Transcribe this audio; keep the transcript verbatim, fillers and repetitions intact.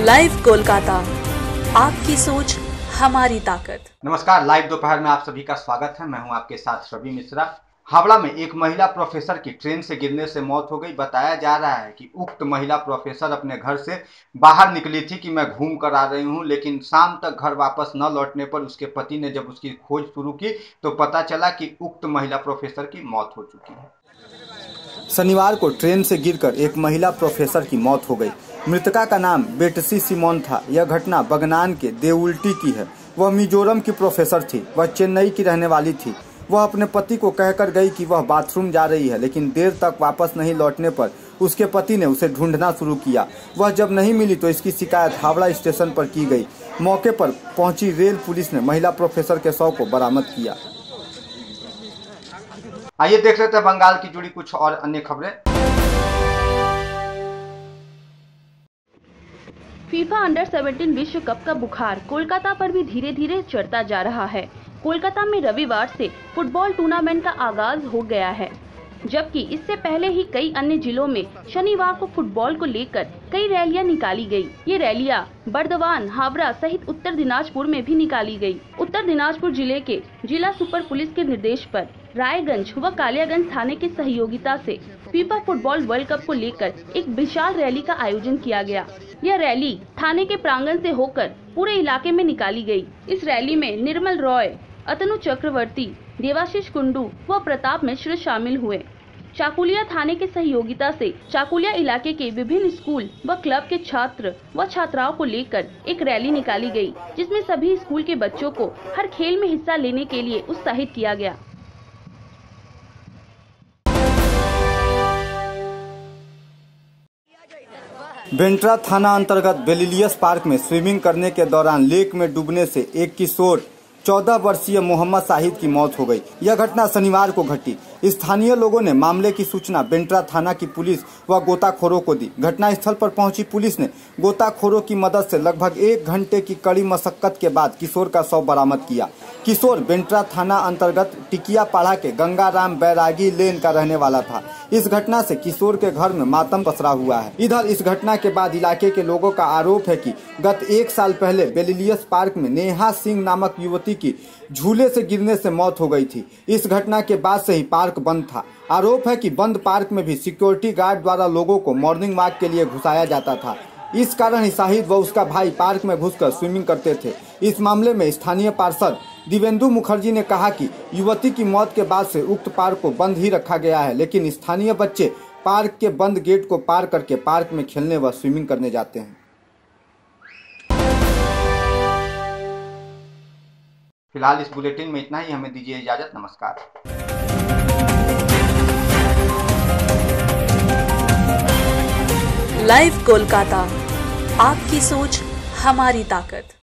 Live Kolkata, आपकी सोच हमारी ताकत। नमस्कार, लाइव दोपहर में आप सभी का स्वागत है। मैं हूं आपके साथ रवि मिश्रा। हावड़ा में एक महिला प्रोफेसर की ट्रेन से गिरने से मौत हो गई। बताया जा रहा है कि उक्त महिला प्रोफेसर अपने घर से बाहर निकली थी कि मैं घूम कर आ रही हूं, लेकिन शाम तक घर वापस न लौटने पर उसके पति ने जब उसकी खोज शुरू की तो पता चला कि उक्त महिला प्रोफेसर की मौत हो चुकी है। शनिवार को ट्रेन से गिरकर एक महिला प्रोफेसर की मौत हो गई। मृतका का नाम बेटसी सिमोन था। यह घटना बगनान के देउल्टी की है। वह मिजोरम की प्रोफेसर थी। वह चेन्नई की रहने वाली थी। वह अपने पति को कहकर गई कि वह बाथरूम जा रही है, लेकिन देर तक वापस नहीं लौटने पर उसके पति ने उसे ढूंढना शुरू किया। वह जब नहीं मिली तो इसकी शिकायत हावड़ा स्टेशन पर की गई। मौके पर पहुंची रेल पुलिस ने महिला प्रोफेसर के शव को बरामद किया। आइए देख लेते हैं बंगाल की जुड़ी कुछ और अन्य खबरें। फीफा अंडर सत्रह विश्व कप का बुखार कोलकाता पर भी धीरे धीरे चढ़ता जा रहा है। कोलकाता में रविवार से फुटबॉल टूर्नामेंट का आगाज हो गया है, जबकि इससे पहले ही कई अन्य जिलों में शनिवार को फुटबॉल को लेकर कई रैलियां निकाली गई। ये रैलियां बर्दवान, हावड़ा सहित उत्तर दिनाजपुर में भी निकाली गई। उत्तर दिनाजपुर जिले के जिला सुपर पुलिस के निर्देश पर रायगंज व कालियागंज थाने की सहयोगिता से फीफा फुटबॉल वर्ल्ड कप को लेकर एक विशाल रैली का आयोजन किया गया। यह रैली थाने के प्रांगण से होकर पूरे इलाके में निकाली गई। इस रैली में निर्मल रॉय, अतनु चक्रवर्ती, देवाशीष कुंडू व प्रताप मिश्र शामिल हुए। चाकुलिया थाने के सहयोगिता से चाकुलिया इलाके के विभिन्न स्कूल व क्लब के छात्र व छात्राओं को लेकर एक रैली निकाली गई, जिसमें सभी स्कूल के बच्चों को हर खेल में हिस्सा लेने के लिए उत्साहित किया गया। बेंट्रा थाना अंतर्गत बेलिलियस पार्क में स्विमिंग करने के दौरान लेक में डूबने से एक किशोर चौदह वर्षीय मोहम्मद शाहिद की मौत हो गई। यह घटना शनिवार को घटी। स्थानीय लोगों ने मामले की सूचना बेंट्रा थाना की पुलिस व गोताखोरों को दी। घटनास्थल पर पहुंची पुलिस ने गोताखोरों की मदद से लगभग एक घंटे की कड़ी मशक्कत के बाद किशोर का शव बरामद किया। किशोर बेंट्रा थाना अंतर्गत टिकियापाड़ा के गंगाराम बैरागी लेन का रहने वाला था। इस घटना से किशोर के घर में मातम पसरा हुआ है। इधर इस घटना के बाद इलाके के लोगों का आरोप है कि गत एक साल पहले बेलिलियस पार्क में नेहा सिंह नामक युवती की झूले से गिरने से मौत हो गई थी। इस घटना के बाद से ही पार्क बंद था। आरोप है कि बंद पार्क में भी सिक्योरिटी गार्ड द्वारा लोगों को मॉर्निंग वॉक के लिए घुसाया जाता था। इस कारण ही शाहिद व उसका भाई पार्क में घुसकर स्विमिंग करते थे। इस मामले में स्थानीय पार्षद दिवेंदु मुखर्जी ने कहा कि युवती की मौत के बाद से उक्त पार्क को बंद ही रखा गया है, लेकिन स्थानीय बच्चे पार्क के बंद गेट को पार करके पार्क में खेलने व स्विमिंग करने जाते हैं। फिलहाल इस बुलेटिन में इतना ही। हमें दीजिए इजाजत। नमस्कार। लाइव कोलकाता, आपकी सोच हमारी ताकत।